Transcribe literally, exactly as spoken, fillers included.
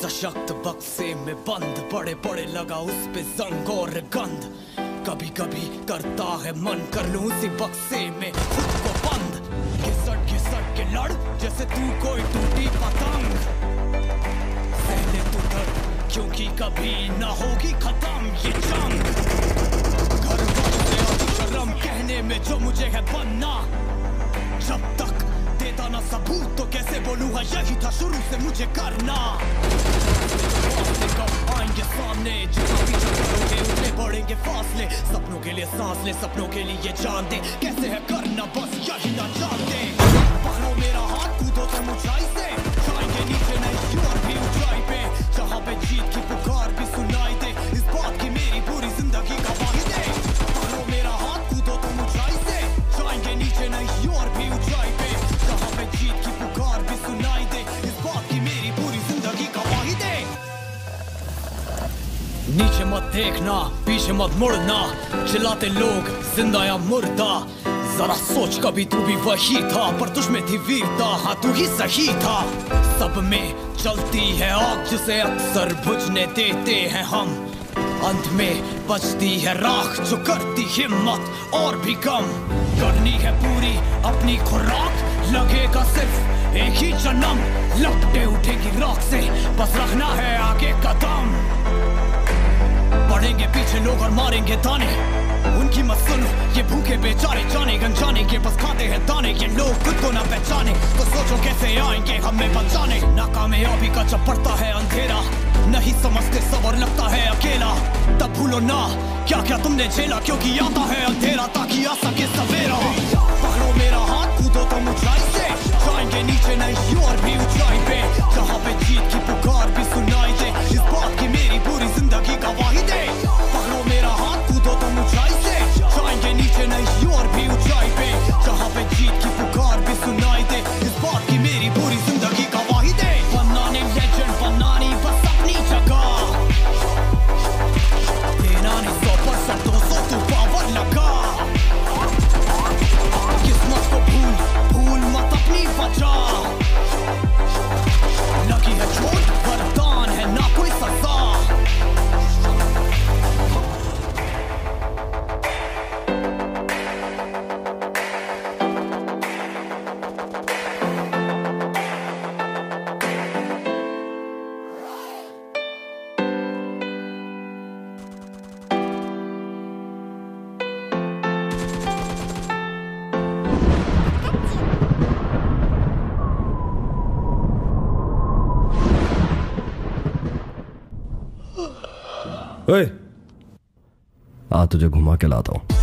सशक्त बक्से में बंद, बड़े बड़े लगा उस पे जंग और गंध। कभी कभी करता है मन कर लूं उसी बक्से में खुद को बंद। घिसट घिसट के लड़ जैसे तू कोई टूटी पतंग। सहले तू डर क्योंकि कभी ना होगी खत्म ये जंग। घर वाले अब शर्म कहने में जो मुझे है बनना। जब तक देता ना सबूत तो कैसे बोलूँ है यही था शुरू से मुझे करना। कब आएंगे सामने जहाँ भी चलोगे उतने बढ़ेंगे फासले। सपनों के लिए सांस ले, सपनों के लिए जान दे। कैसे है करना बस यही ना जानते। पकड़ो मेरा हाथ कूदो तुम ऊंचाई से, जाएंगे नीचे नहीं और भी ऊंचाई पे। जहाँ पे जीत की पुकार भी सुनाई दे, इस बात की मेरी पूरी जिंदगी गवाही दे। पकड़ो मेरा हाथ कूदो तुम ऊंचाई से, जाएंगे नीचे नहीं और भी ऊंचाई पे। जहाँ पे जीत की पुकार भी सुनाई दे, इस बात की मेरी पूरी जिंदगी गवाही दे। नीचे मत देखना, पीछे मत मुड़ना, चिल्लाते लोग जिंदा या मुर्दा। जरा सोच कभी तू भी वही था, पर तुझमें थी वीरता, हाँ तू ही सही था। सब में चलती है आग जिसे अक्सर बुझने देते हैं हम। अंत में बचती है राख जो करती हिम्मत और भी कम। करनी है पूरी अपनी खुराक, लगेगा सिर्फ एक ही जन्म। लपटे उठेगी राख से, बस रखना है आगे कदम। बढ़ेंगे पीछे लोग और मारेंगे ताने, उनकी मत सुनो ये भूखे बेचारे। जाने गंजाने के बस खाते हैं दाने, ये लोग खुद को ना पहचाने तो सोचो कैसे आएंगे हमें बचाने। नाकामयाबी का जब पड़ता है अंधेरा, नहीं समझते सब और लगता है अकेला। तब भूलो ना क्या क्या तुमने झेला, क्योंकि आता है अंधेरा ताकि आ सके सवेरा। पकड़ो मेरा हाथ कूदो तुम ऊंचाई से, जाएंगे नीचे नहीं और भी ऊंचाई पे। जहाँ पे जीत की पुकार भी सुनाई दे, इस बात की मेरी पूरी जिंदगी गवाही दे। पकड़ो मेरा हाथ कूदो तुम ऊंचाई से, जाएंगे नीचे नहीं और भी ऊंचाई पे। जहाँ पे जीत की पुकार भी सुनाई दे, इस बात की मेरी पूरी जिंदगी गवाही दे। बनाने लेजेंड बनानी बस अपनी जगह, देना नहीं सौ परसेंट दो सौ तू पावर लगा। किस्मत को भूल भूल मत अपनी वजह, लगी है चोट वरदान है ना कोई सजा। ओए, आ तुझे घुमा के लाता हूं।